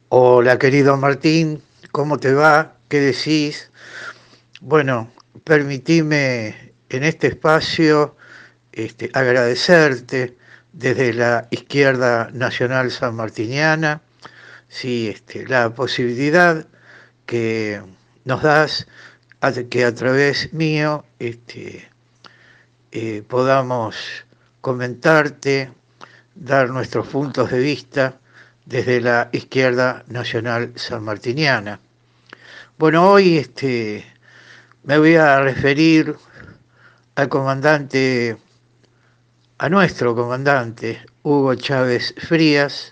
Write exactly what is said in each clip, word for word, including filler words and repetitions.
Hola, querido Martín, ¿cómo te va? ¿Qué decís? Bueno, permitime en este espacio este, agradecerte desde la izquierda nacional sanmartiniana, sí, este, la posibilidad que nos das a que a través mío este, eh, podamos comentarte, dar nuestros puntos de vista desde la izquierda nacional sanmartiniana. Bueno, hoy este, me voy a referir al comandante, a nuestro comandante, Hugo Chávez Frías,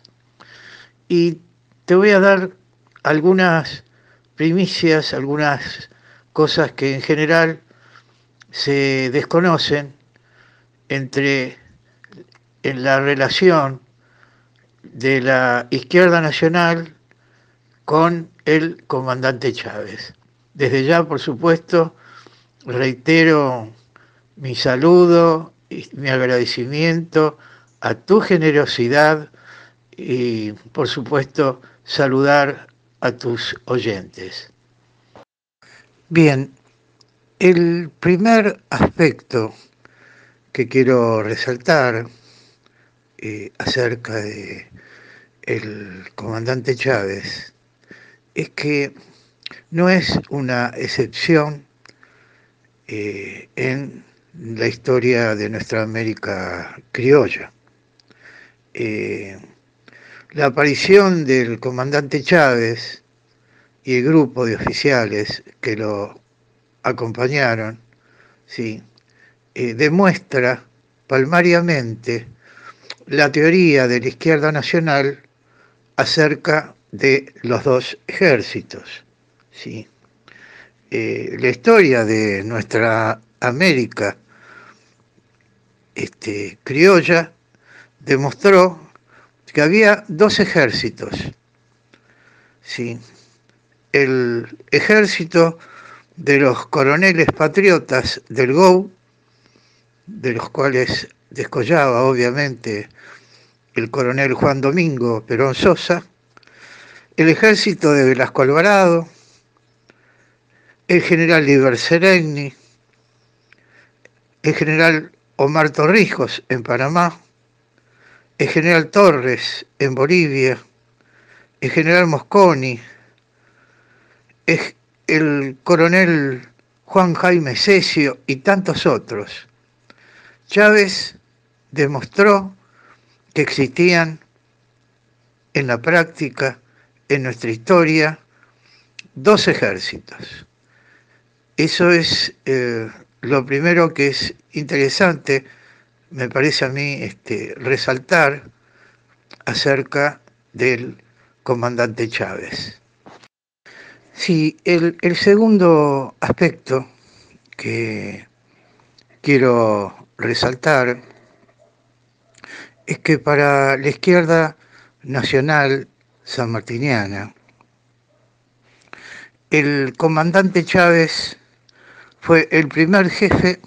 y te voy a dar algunas primicias, algunas cosas que en general se desconocen entre en la relación de la izquierda nacional con el comandante Chávez. Desde ya, por supuesto, reitero mi saludo y mi agradecimiento a tu generosidad y, por supuesto, saludar a tus oyentes. Bien, el primer aspecto que quiero resaltar eh, acerca de el comandante Chávez es que no es una excepción eh, en la historia de nuestra América criolla. Eh, la aparición del comandante Chávez y el grupo de oficiales que lo acompañaron, sí, eh, demuestra palmariamente la teoría de la izquierda nacional acerca de los dos ejércitos. ¿Sí? Eh, la historia de nuestra América este, criolla demostró que había dos ejércitos. ¿Sí? El ejército de los coroneles patriotas del G O U, de los cuales descollaba obviamente el coronel Juan Domingo Perón Sosa, el ejército de Velasco Alvarado, el general Liber Seregni, el general Omar Torrijos en Panamá, el general Torres en Bolivia, el general Mosconi, el coronel Juan Jaime Cesio y tantos otros. Chávez demostró que existían en la práctica, en nuestra historia, dos ejércitos. Eso es eh, lo primero que es interesante, me parece a mí, este, resaltar acerca del comandante Chávez. Sí, el, el segundo aspecto que quiero resaltar es que para la izquierda nacional sanmartiniana, el comandante Chávez fue el primer jefe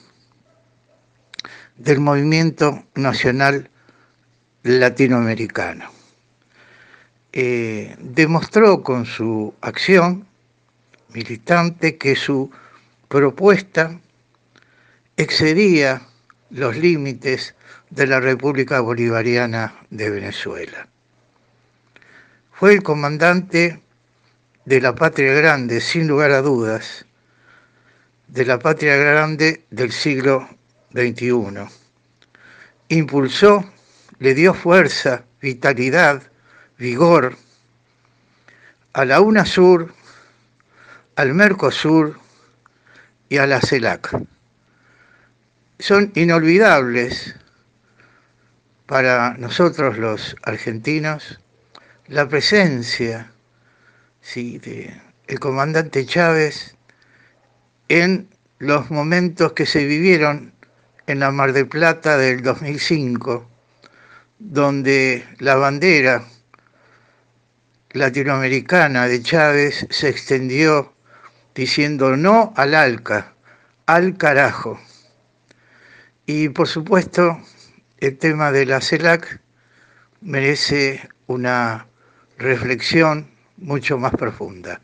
del movimiento nacional latinoamericano. Eh, demostró con su acción militante que su propuesta excedía los límites de la República Bolivariana de Venezuela. Fue el comandante de la Patria Grande, sin lugar a dudas, de la Patria Grande del siglo veintiuno. Impulsó, le dio fuerza, vitalidad, vigor a la UNASUR, al Mercosur y a la CELAC. Son inolvidables para nosotros los argentinos la presencia, sí, de el comandante Chávez en los momentos que se vivieron en la Mar del Plata del dos mil cinco, donde la bandera latinoamericana de Chávez se extendió diciendo no al ALCA, al carajo. Y por supuesto, el tema de la CELAC merece una reflexión mucho más profunda.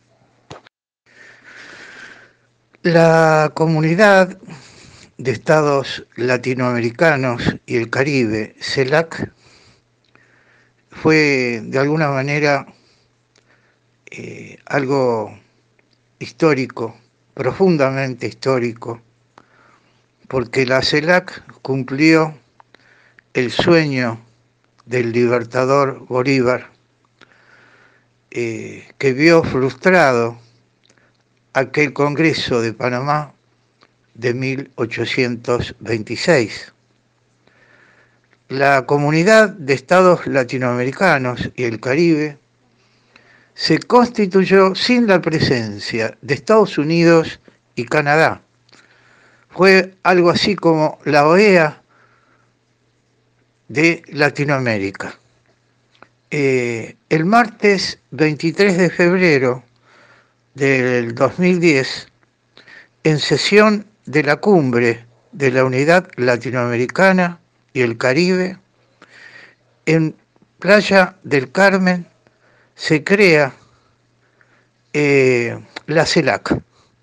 La Comunidad de Estados Latinoamericanos y el Caribe, CELAC, fue de alguna manera eh, algo histórico, profundamente histórico, porque la CELAC cumplió el sueño del libertador Bolívar, eh, que vio frustrado aquel Congreso de Panamá de mil ochocientos veintiséis. La Comunidad de Estados Latinoamericanos y el Caribe se constituyó sin la presencia de Estados Unidos y Canadá. Fue algo así como la O E A de Latinoamérica. Eh, el martes veintitrés de febrero del dos mil diez, en sesión de la cumbre de la Unidad Latinoamericana y el Caribe, en Playa del Carmen se crea eh, la CELAC.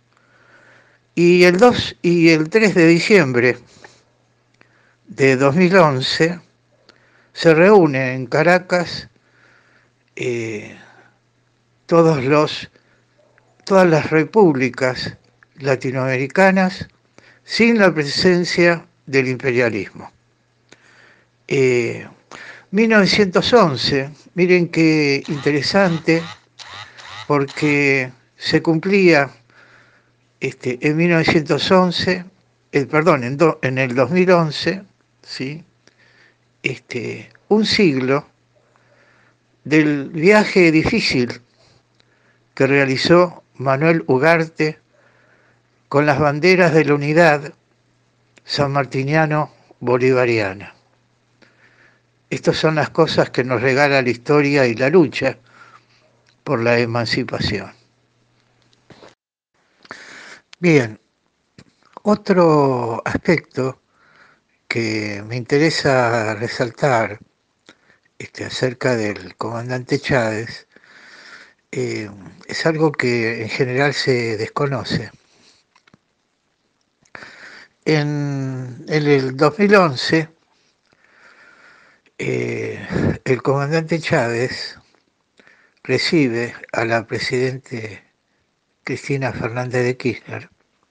Y el dos y el tres de diciembre de dos mil once se reúne en Caracas eh, todos los, todas las repúblicas latinoamericanas sin la presencia del imperialismo. Eh, mil novecientos once, miren qué interesante, porque se cumplía este, en mil novecientos once, eh, perdón, en, do, en el dos mil once, ¿sí? este, un siglo del viaje difícil que realizó Manuel Ugarte con las banderas de la unidad sanmartiniano-bolivariana. Estas son las cosas que nos regala la historia y la lucha por la emancipación. Bien, otro aspecto que me interesa resaltar este, acerca del comandante Chávez eh, es algo que en general se desconoce. En, en el dos mil once, eh, el comandante Chávez recibe a la presidente Cristina Fernández de Kirchner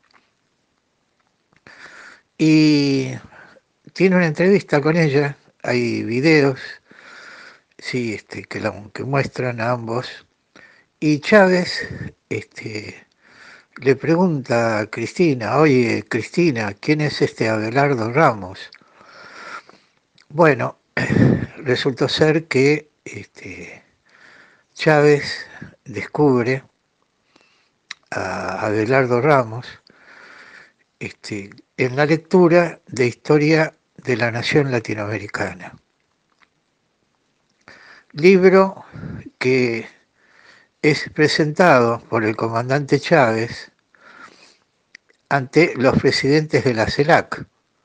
y tiene una entrevista con ella, hay videos sí, este, que, la, que muestran a ambos, y Chávez este, le pregunta a Cristina, oye Cristina, ¿quién es este Abelardo Ramos? Bueno, resultó ser que este, Chávez descubre a Abelardo Ramos este, en la lectura de Historia de la Nación Latinoamericana. Libro que es presentado por el comandante Chávez ante los presidentes de la CELAC.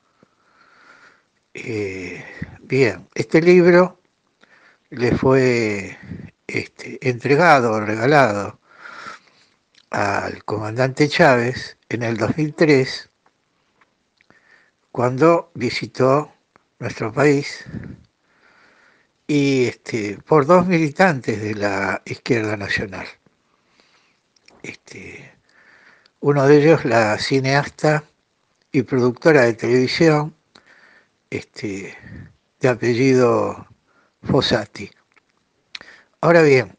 Eh, bien, este libro le fue este, entregado, regalado al comandante Chávez en el dos mil tres, cuando visitó nuestro país, y este, por dos militantes de la izquierda nacional. Este, uno de ellos, la cineasta y productora de televisión, este, de apellido Fossati. Ahora bien,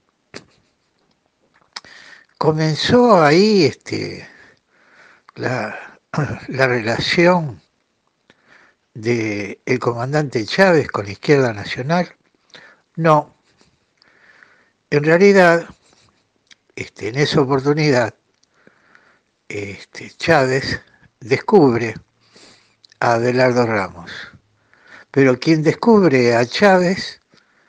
comenzó ahí este, la, la relación del comandante Chávez con la izquierda nacional. No, en realidad, este, en esa oportunidad, este, Chávez descubre a Abelardo Ramos. Pero quien descubre a Chávez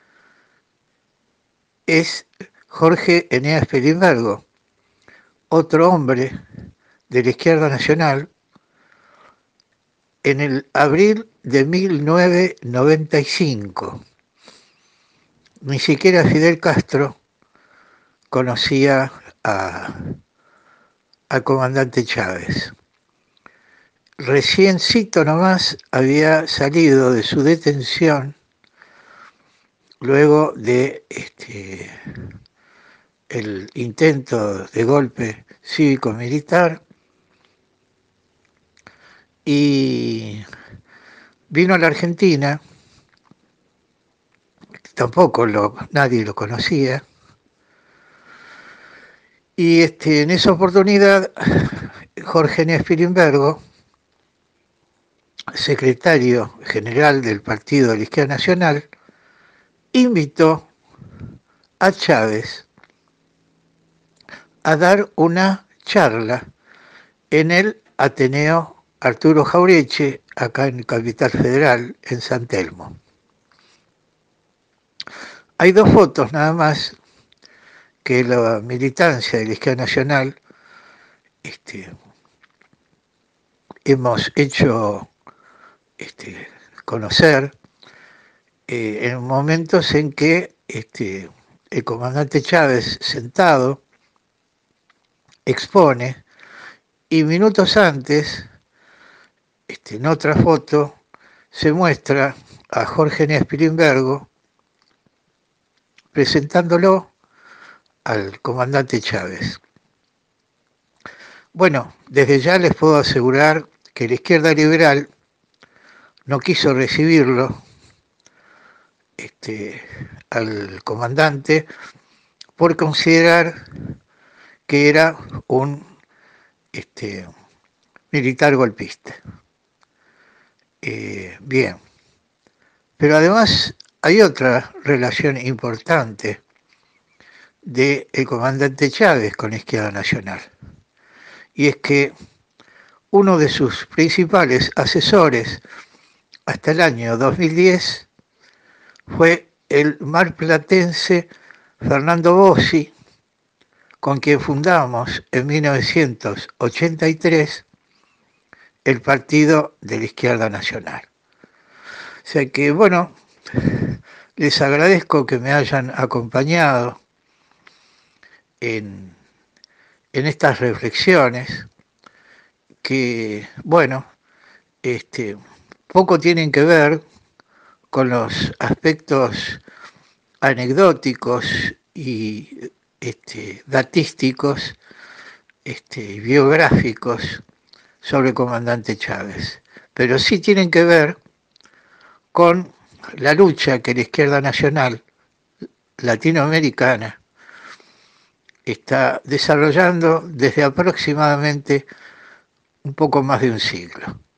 es Jorge Eneas Pelimbergo, otro hombre de la izquierda nacional, en el abril de mil novecientos noventa y cinco. Ni siquiera Fidel Castro conocía a, al comandante Chávez. Reciencito nomás había salido de su detención luego de este, el intento de golpe cívico-militar y vino a la Argentina, tampoco lo, nadie lo conocía, y este, en esa oportunidad Jorge Néstor Pilimbergo, secretario general del Partido de la Izquierda Nacional, invitó a Chávez a dar una charla en el Ateneo Arturo Jaureche, acá en Capital Federal, en San Telmo. Hay dos fotos nada más que la militancia de la Izquierda Nacional este, hemos hecho este, conocer eh, en momentos en que este, el comandante Chávez sentado expone y minutos antes, este, en otra foto, se muestra a Jorge Néstor Pilimbergo presentándolo al comandante Chávez. Bueno, desde ya les puedo asegurar que la izquierda liberal no quiso recibirlo este, al comandante por considerar que era un este, militar golpista. Eh, bien, pero además hay otra relación importante del comandante Chávez con la Izquierda Nacional, y es que uno de sus principales asesores hasta el año dos mil diez fue el marplatense Fernando Bossi, con quien fundamos en mil novecientos ochenta y tres el Partido de la Izquierda Nacional. O sea que, bueno, les agradezco que me hayan acompañado en, en estas reflexiones que, bueno, este, poco tienen que ver con los aspectos anecdóticos y este, datísticos, este, biográficos sobre el comandante Chávez, pero sí tienen que ver con la lucha que la izquierda nacional latinoamericana está desarrollando desde aproximadamente un poco más de un siglo.